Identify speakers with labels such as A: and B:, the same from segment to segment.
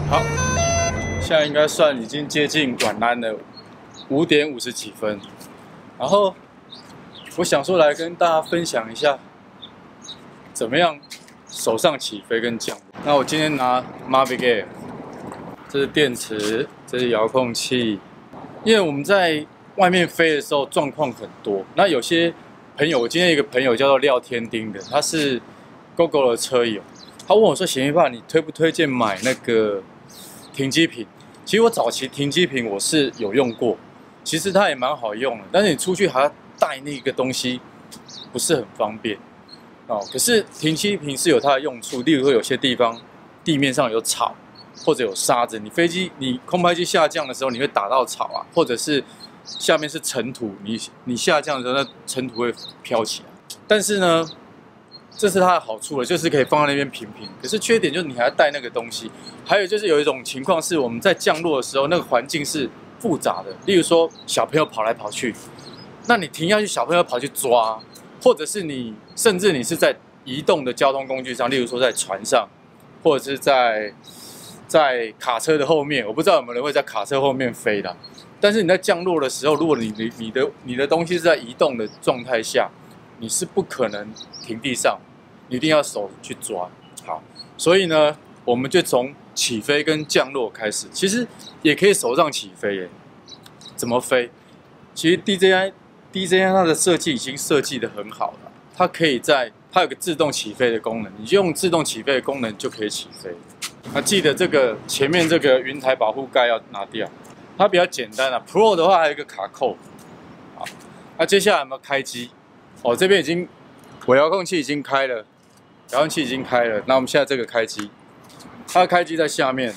A: 好，现在应该算已经接近晚安了，5点50几分。然后我想说来跟大家分享一下，怎么样手上起飞跟降落。那我今天拿 Mavic Air， 这是电池，这是遥控器。因为我们在外面飞的时候状况很多，那有些朋友，我今天有一个朋友叫做廖天丁的，他是 GoGo 的车友，他问我说：“贤一爸，你推不推荐买那个停机坪？”其实我早期停机坪我是有用过，其实它也蛮好用的，但是你出去还要带那个东西，不是很方便哦。可是停机坪是有它的用处，例如说有些地方地面上有草或者有沙子，你空拍机下降的时候，你会打到草啊，或者是下面是尘土，你下降的时候，那尘土会飘起来。但是呢，这是它的好处了，就是可以放在那边平平。可是缺点就是你还要带那个东西。还有就是有一种情况是我们在降落的时候，那个环境是复杂的，例如说小朋友跑来跑去，那你停下去，小朋友跑去抓，或者是甚至你是在移动的交通工具上，例如说在船上，或者是在卡车的后面，我不知道有没有人会在卡车后面飞的。但是你在降落的时候，如果你的东西是在移动的状态下，你是不可能停地上，你一定要手去抓。好，所以呢，我们就从起飞跟降落开始，其实也可以手上起飞耶。怎么飞？其实 DJI 它的设计已经设计得很好了，它有个自动起飞的功能，你就用自动起飞的功能就可以起飞。那记得这个前面这个云台保护盖要拿掉，它比较简单啊。Pro 的话还有一个卡扣。好，那接下来有没有开机？哦，这边我遥控器已经开了，遥控器已经开了。那我们现在这个开机，它的开机在下面。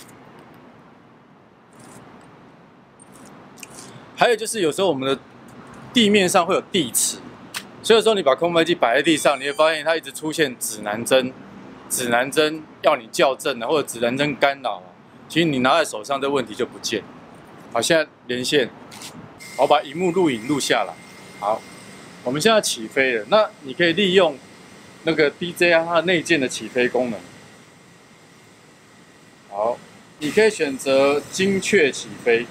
A: 还有就是有时候我们的地面上会有地齿，所以有时候你把空拍机摆在地上，你会发现它一直出现指南针要你校正啊，或者指南针干扰啊。其实你拿在手上，这问题就不见。好，现在连线，我把萤幕录影录下来。好，我们现在起飞了。那你可以利用那个 DJI 它内建的起飞功能。好，你可以选择精确起飞。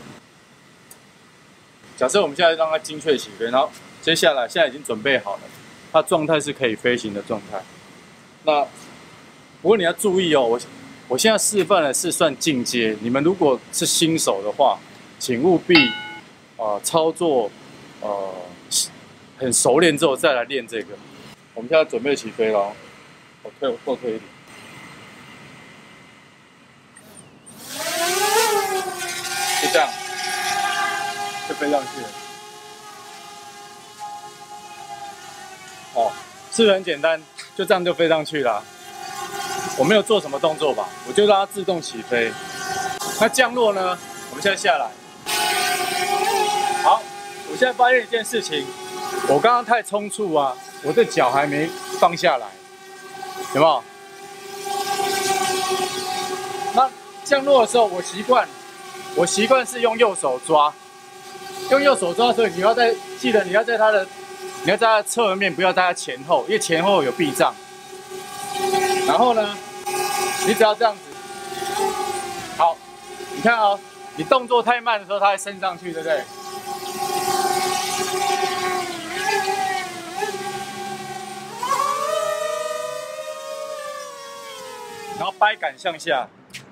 A: 假设我们现在让它精确起飞，然后接下来现在已经准备好了，它状态是可以飞行的状态。那不过你要注意哦，我现在示范的是算进阶，你们如果是新手的话，请务必操作很熟练之后再来练这个。我们现在准备起飞了哦，我后退一点，就这样。就飞上去了。哦，是不是很简单？就这样就飞上去了。我没有做什么动作吧，我就让它自动起飞。那降落呢？我们现在下来。好，我现在发现一件事情，我刚刚太冲促啊，我的脚还没放下来，有没有？那降落的时候，我习惯是用右手抓。用右手抓的时候，记得你要在它的侧面，不要在它前后，因为前后有避障。然后呢，你只要这样子，好，你看哦，你动作太慢的时候，它会升上去，对不对？然后掰杆向下，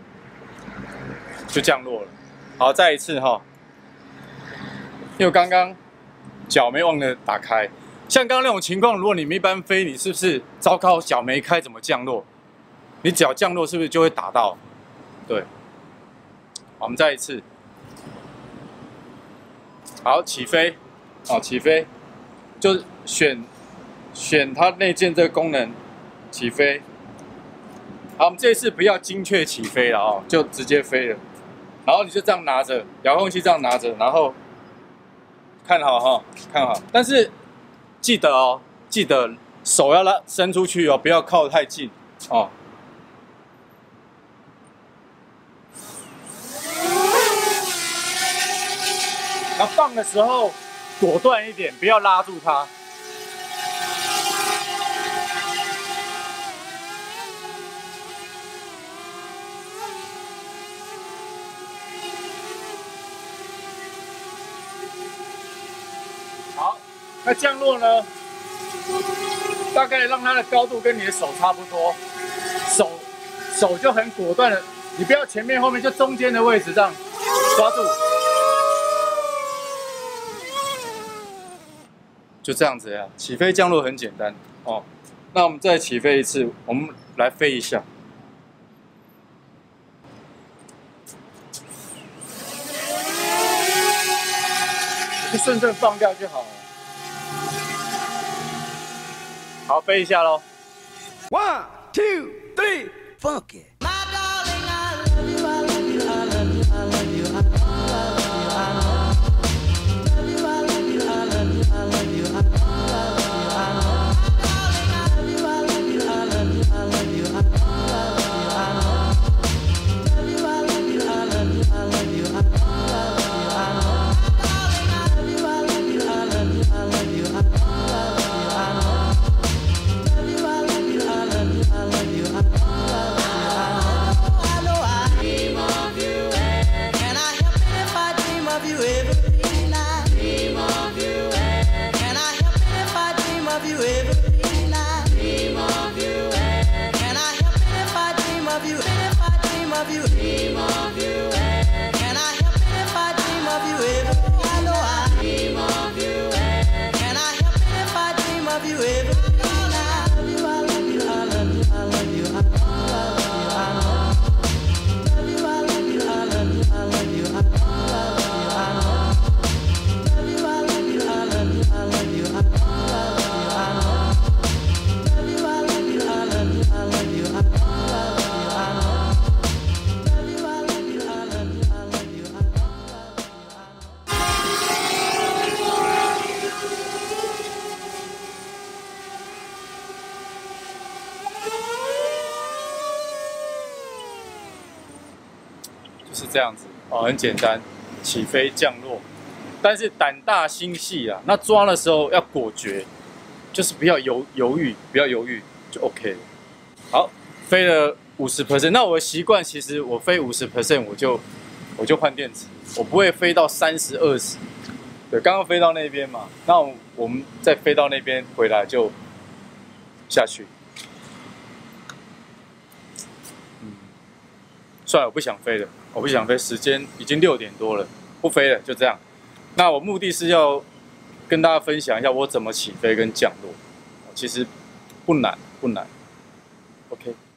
A: 就降落了。好，再一次哈。因为我刚刚脚没忘了打开，像刚刚那种情况，如果你们一般飞，你是不是糟糕脚没开怎么降落？你脚降落是不是就会打到？对，好，我们再一次，好，起飞，好，起飞，就选它内建这个功能，起飞。好，我们这一次不要精确起飞了哦，就直接飞了。然后你就这样拿着遥控器，这样拿着，然后。看好哈，看好，但是记得哦，记得手要伸出去哦，不要靠太近哦。那放的时候果断一点，不要拉住它。 那降落呢，大概让它的高度跟你的手差不多，手就很果断的，你不要前面后面，就中间的位置这样抓住，就这样子呀。起飞降落很简单哦。那我们再起飞一次，我们来飞一下。 就顺顺放掉就好了。好，飞一下喽。
B: 1, 2, 3, funk it.
A: 就是这样子哦，很简单，起飞降落，但是胆大心细啊。那抓的时候要果决，就是不要犹豫，不要犹豫就 OK 了。好，飞了50%，那我的习惯其实我飞50%我就换电池，我不会飞到30、20。对，刚刚飞到那边嘛，那我们再飞到那边回来就下去。算了，我不想飞了，我不想飞，时间已经6点多了，不飞了，就这样。那我目的是要跟大家分享一下我怎么起飞跟降落，其实不难，不难。OK。